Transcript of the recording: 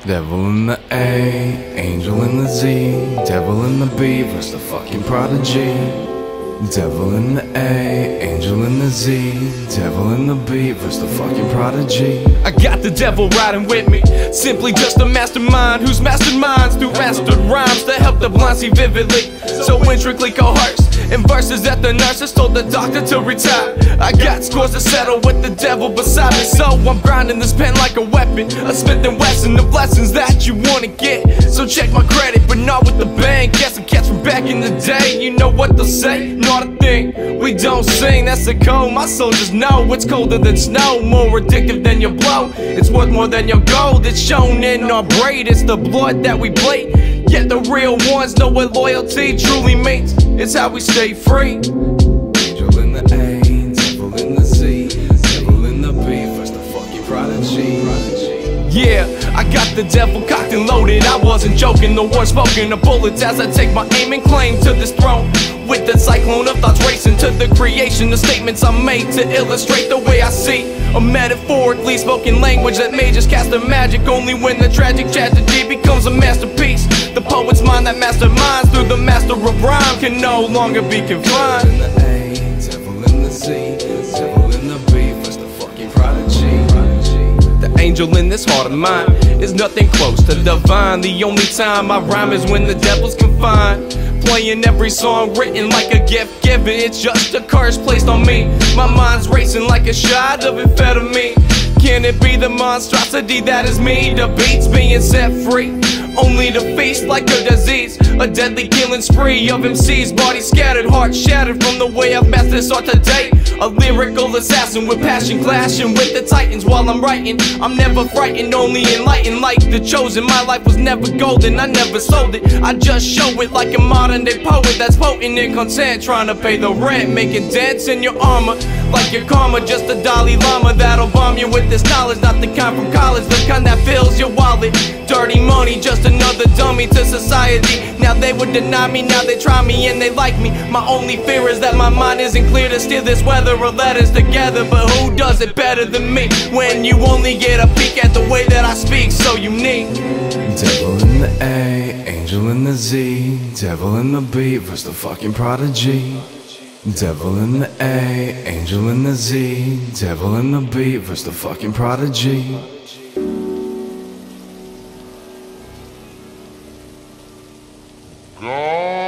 Devil in the A, angel in the Z, devil in the B versus the fucking prodigy. Devil in the A, angel in the Z, devil in the B versus the fucking prodigy. I got the devil riding with me, simply just a mastermind whose masterminds through mastered rhymes that help the blind see vividly, so intricately coerced in verses that the nurses told the doctor to retire. I got scores to settle with the devil beside me, so I'm grinding this pen like a weapon, a Smith & Wesson of lessons that you wanna get. So check my credit, but not with the bank. Guess some cats from back in the day, you know what they'll say? Not a thing, we don't sing, that's the code. My soldiers know it's colder than snow, more addictive than your blow. It's worth more than your gold, it's shown in our braid. It's the blood that we bleed, yet the real ones know what loyalty truly means. It's how we stay free. Angel in the A, devil in the Z, devil in the B versus the fucking prodigy. Yeah, I got the devil cocked and loaded, I wasn't joking. The war spoken of bullets as I take my aim and claim to this throne. With the cyclone of thoughts racing to the creation, the statements I made to illustrate the way I see. A metaphorically spoken language that may just cast a magic only when the tragic tragedy becomes a masterpiece. The poet's mind that masterminds through the master of rhyme can no longer be confined. Devil in the A, devil in the Z, devil in the B versus the fucking prodigy. The angel in this heart of mine is nothing close to divine. The only time I rhyme is when the devil's confined. Playing every song written like a gift given, it's just a curse placed on me. My mind's racing like a shot of amphetamine. Can it be the monstrosity that is me? The beats being set free, only to feast like a disease. A deadly killing spree of MCs, bodies scattered, hearts shattered from the way I've mastered this art today. A lyrical assassin with passion clashing with the titans while I'm writing. I'm never frightened, only enlightened like the chosen. My life was never golden, I never sold it. I just show it like a modern day poet that's potent and content, trying to pay the rent, making dents in your armor like your karma. Just a Dalai Lama that'll bomb you with this knowledge, not the kind from college, the kind that fills your wallet. Dirty money, just another dummy to society. Now they would deny me, now they try me and they like me. My only fear is that my mind isn't clear to steal this weather or letters together. But who does it better than me when you only get a peek at the way that I speak, so unique. Devil in the A, angel in the Z, devil in the B versus the fucking prodigy. Devil in the A, angel in the Z, devil in the B versus the fucking prodigy. God.